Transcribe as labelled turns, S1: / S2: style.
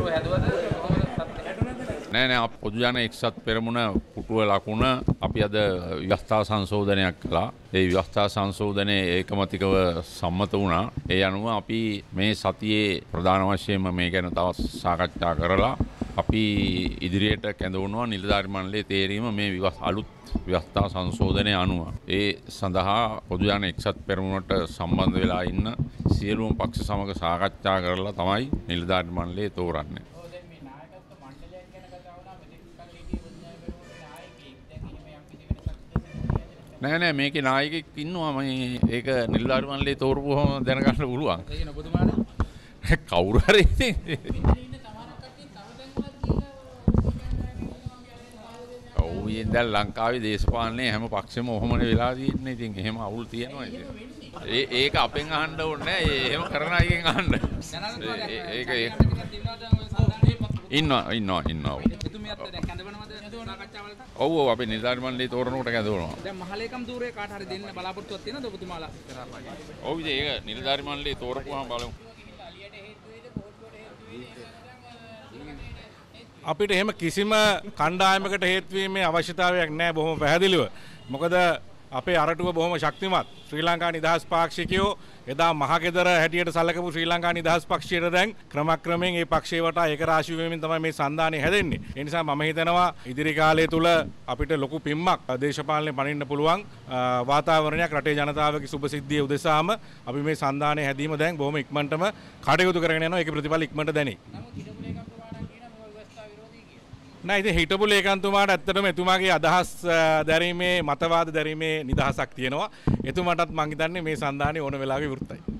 S1: නෑ නෑ පොදු ජන එක්සත් පෙරමුණ පුටුව ලකුණ අපි අද ව්‍යවස්ථා සංශෝධනයක් කළා. ඒ ව්‍යවස්ථා සංශෝධනයේ ඒකමතිකව සම්මත වුණා. ඒ අනුව අපි මේ සතියේ ප්‍රධාන වශයෙන්ම මේ ගැන තවත් සාකච්ඡා කරලා අපි ඉදිරියට කැඳවනවා නිලධාරි මණ්ඩලයේ තේරීම මේ අලුත් ව්‍යවස්ථා සංශෝධනය අනුව. ඒ සඳහා පොදු ජන එක්සත් පෙරමුණට සම්බන්ධ වෙලා ඉන්න සියලුම පක්ෂ සමග සාකච්ඡා කරලා තමයි නිලධාරි මණ්ඩලය තෝරන්නේ. නෑ නෑ මේකේ නායකයෙක් ඉන්නවා මේ ඒක නිලධාරි මණ්ඩලයේ තෝරපුවම දැනගන්න පුළුවන්. ඒක නේ ඔබතුමාට කවුරු හරි ඉතින් දැන් ලංකාවේ දේශපාලනයේ හැම පක්ෂෙම ඔහොමනේ වෙලා තියෙන්නේ. ඉතින් එහෙම අවුල් තියෙනවා ඉතින්. ඒක අපෙන් අහන්න ඕනේ නෑ. එහෙම කරන අයගෙන් අහන්න. ඒක ඉන්නවා.
S2: එතුමියත් දැන් කැඳවනවද සාකච්ඡාවලට?
S1: ඔව් අපි නිලධාරි මණ්ඩලයේ තෝරනකොට කැඳවනවා.
S2: දැන් මහලේකම් ධූරේ කාට හරි දෙන්න බලාපොරොත්තුවක් තියෙනවද ඔබතුමාලා?
S1: ඔව් ඉතින් ඒක නිලධාරි මණ්ඩලයේ තෝරපුවාම බලමු.
S3: අපිට එහෙම කිසිම කණ්ඩායමකට හේතු වීමේ අවශ්‍යතාවයක් නැහැ බොහොම පැහැදිලිව. මොකද අපේ අරටුව බොහොම ශක්තිමත්. ශ්‍රී ලංකා නිදහස් පාක්ෂිකයෝ එදා මහගෙදර හැටියට සැලකපු ශ්‍රී ලංකා නිදහස් පක්ෂයට දැන් ක්‍රමක්‍රමයෙන් මේ පක්ෂේ වටා ඒකරාශී වෙමින් තමයි මේ සන්ධානය හැදෙන්නේ. ඒ නිසා මම හිතනවා ඉදිරි කාලය තුල අපිට ලොකු පිම්මක් දේශපාලනේ පනින්න පුළුවන් වාතාවරණයක් රටේ ජනතාවගේ සුබසිද්ධිය උදෙසාම අපි මේ සන්ධානය හැදීම දැන් බොහොම ඉක්මනටම කටයුතු කරගෙන යනවා. ඒකේ ප්‍රතිඵල ඉක්මනට දැනේ. නෑ ඉතින් හිටපු ලේකම්තුමාට ඇත්තටම එතුමාගේ අදහස් දැරීමේ මතවාද දැරීමේ නිදහසක් තියෙනවා. එතුමාටත් මං හිතන්නේ මේ සන්ධානය ඕන වෙලාවෙ වෘත්තයි.